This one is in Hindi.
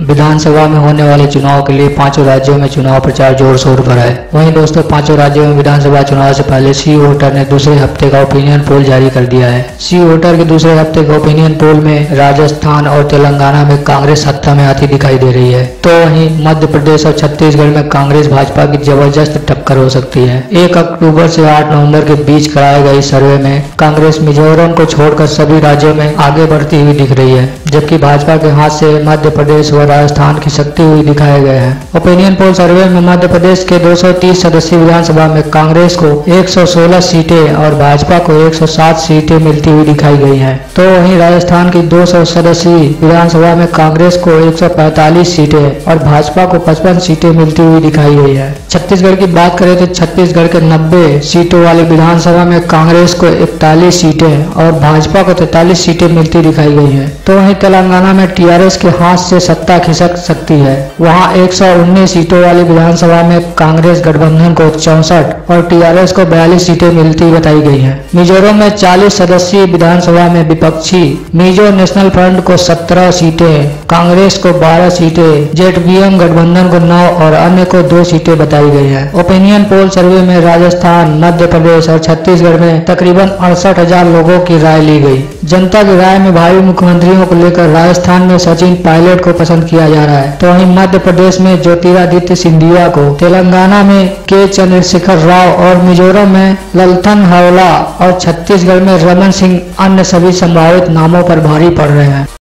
विधानसभा में होने वाले चुनाव के लिए पांचों राज्यों में चुनाव प्रचार जोर शोर पर है। वहीं दोस्तों, पांचों राज्यों में विधानसभा चुनाव से पहले सी वोटर ने दूसरे हफ्ते का ओपिनियन पोल जारी कर दिया है। सी वोटर के दूसरे हफ्ते के ओपिनियन पोल में राजस्थान और तेलंगाना में कांग्रेस सत्ता में आती दिखाई दे रही है, तो वहीं मध्य प्रदेश और छत्तीसगढ़ में कांग्रेस भाजपा की जबरदस्त टक्कर हो सकती है। 1 अक्टूबर से 8 नवंबर के बीच कराए गए सर्वे में कांग्रेस मिजोरम को छोड़कर सभी राज्यों में आगे बढ़ती हुई दिख रही है, जबकि भाजपा के हाथ से मध्य प्रदेश व राजस्थान की शक्ति हुई दिखाए गए हैं। ओपिनियन पोल सर्वे में मध्य प्रदेश के 230 सदस्यीय विधानसभा में कांग्रेस को 116 सीटें और भाजपा को 107 सीटें मिलती हुई दिखाई गई हैं, तो वहीं राजस्थान की 200 सदस्यीय विधानसभा में कांग्रेस को 145 सीटें और भाजपा को 55 सीटें मिलती हुई दिखाई गई है। छत्तीसगढ़ की बात करें तो छत्तीसगढ़ के 90 सीटों वाली विधानसभा में कांग्रेस को 41 सीटें और भाजपा को 43 सीटें मिलती दिखाई गई हैं, तो वहीं तेलंगाना में टीआरएस के हाथ से सत्ता खिसक सकती है। वहां 119 सीटों वाली विधानसभा में कांग्रेस गठबंधन को 64 और टीआरएस को 42 सीटें मिलती बताई गई हैं। मिजोरम में 40 सदस्यीय विधानसभा में विपक्षी मिजो नेशनल फ्रंट को 17 सीटें, कांग्रेस को 12 सीटें, जेडबीएम गठबंधन को 9 और अन्य को 2 सीटें बताई गई हैं। ओपिनियन पोल सर्वे में राजस्थान, मध्य प्रदेश और छत्तीसगढ़ में तकरीबन 68,000 लोगों की राय ली गई। जनता की राय में भावी मुख्यमंत्रियों को लेकर राजस्थान में सचिन पायलट को पसंद किया जा रहा है, तो वहीं मध्य प्रदेश में ज्योतिरादित्य सिंधिया को, तेलंगाना में के चंद्रशेखर राव और मिजोरम में ललथन हावला और छत्तीसगढ़ में रमन सिंह अन्य सभी संभावित नामों पर भारी पड़ रहे हैं।